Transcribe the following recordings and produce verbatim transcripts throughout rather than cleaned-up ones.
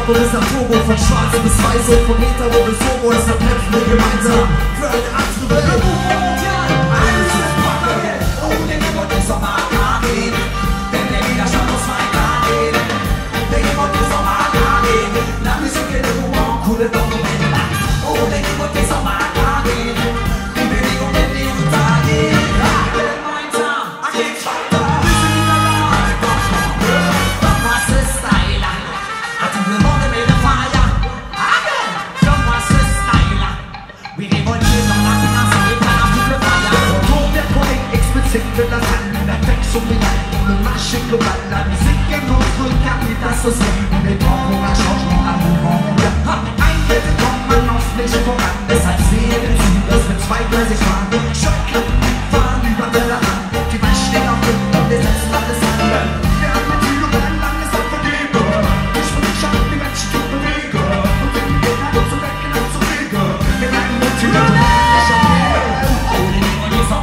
Nord bis nach Togo, von Schwarz bis Weiß und von Hetero bis Homo, deshalb kämpfen wir gemeinsam für eine andere Welt. Alles ist Welt. Oh, der Gott ist auf Arkaden, denn der Widerstand muss weitergehen. Der Gott ist auf Arkaden, la musique est le mouvement coule dans nos veines. Oh, der Gott ist auf Arkaden, die Bewegung wird nie untergehen. Gemeinsam geht's weiter. De la salle, l'affection pénale, le marché global, la musique est notre capital social. On est prêt pour un changement, un mouvement mondial. Ein Welt kommt, man muss nicht voran. Deshalb sehen wir zu, dass wir zweigleisig fahren. Scheuklappen fahren über Tellerrand. Die Menschen stehen auf dem Grund, wir setzen alles an. Wir haben mit Ziel und ein Land ist auch vergeben. Ich will nicht schauen, die Menschen zu bewegen. Und wenn die Gegner nur zu wecken und zu regen. Wir bleiben mit Ziel und nicht am Leben. Oh, die ist auf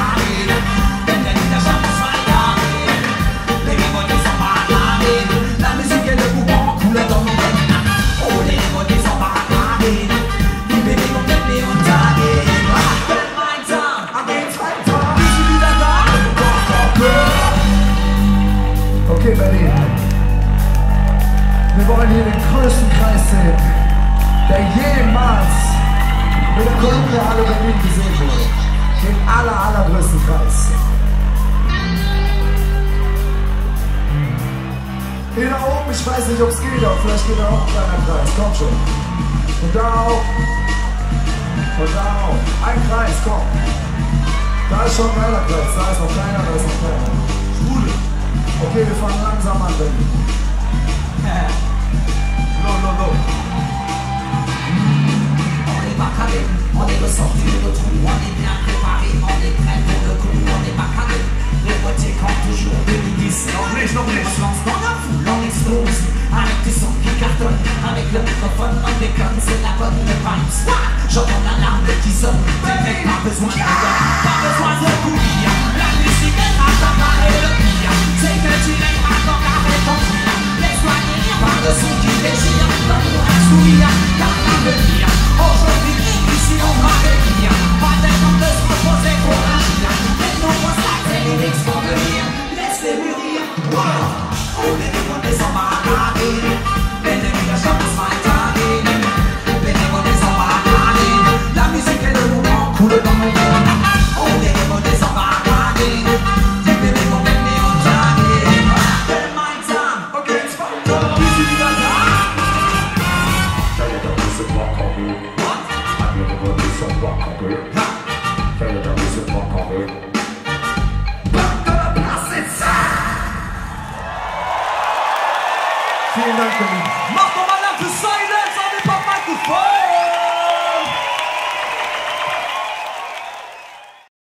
Okay, Berlin. Wir wollen hier den größten Kreis sehen, der jemals mit der Columbia-Halle Berlin gesehen wurde. Den aller, allergrößten Kreis. Hier da oben, ich weiß nicht, ob es geht, aber vielleicht geht da auch ein kleiner Kreis. Komm schon. Und da auch. Und da auch. Ein Kreis, komm. Da ist schon ein geiler Kreis. Da ist noch keiner, da ist noch keiner. Schwule. Okay, wir fangen langsam an, Baby. No, no, no. On est pas carré, on est ressorti de notre trou, on est bien préparé, on est prêt pour le coup, on est pas carré. Les boîtiers comme toujours deux mille dix. Noch nicht, noch nicht. On se lance dans la foule, on explose. Avec des sons qui cartonnent, avec le microphone, on déconne, c'est la bonne vibes. J'entends l'alarme qui sonne, t'es mec, pas besoin de donner, pas besoin de courir. La musique est rattrapée et le pire, c'est que tu n'aimes pas quand t'arrêtes ton tir. Laisse-toi guérir par le son qui déchire, l'amour un sourire, car l'avenir. Aujourd'hui, ici on va revenir, pas d'attendre de se reposer pour agir. Mais non, on s'attend les lyrics vont venir, laisse-les mûrir. Oh, les démons des embarradés, les déviations se weitergehen. Les démons des embarradés, la musique et le mouvement coulent dans nos veines. Oh, les démons des embarradés, die Bewegung wird nie untergehen. Gemeinsam, okay, it's fun. Wie sie wieder da? Fälle da bisschen Rockabil. What? Hat mir nur bisschen Rockabil. Fälle da bisschen Rockabil. Vielen Dank, Berlin.